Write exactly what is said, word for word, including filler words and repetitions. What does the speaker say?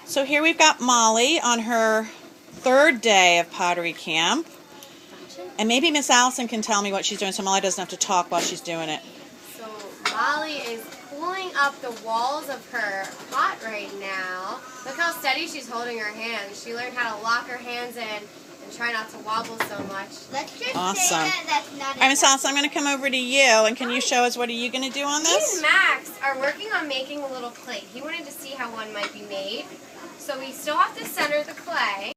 So here we've got Molly on her third day of pottery camp. And maybe Miss Allison can tell me what she's doing so Molly doesn't have to talk while she's doing it. So Molly is pulling up the walls of her pot right now. Look how steady she's holding her hands. She learned how to lock her hands in and try not to wobble so much. Let's just Awesome. say that that's not All right, Miss Allison, I'm going to come over to you, and can you show us what are you going to do on Me and this? Max are working on making a little plate. He wanted to see how one might be made. So we still have to center the clay.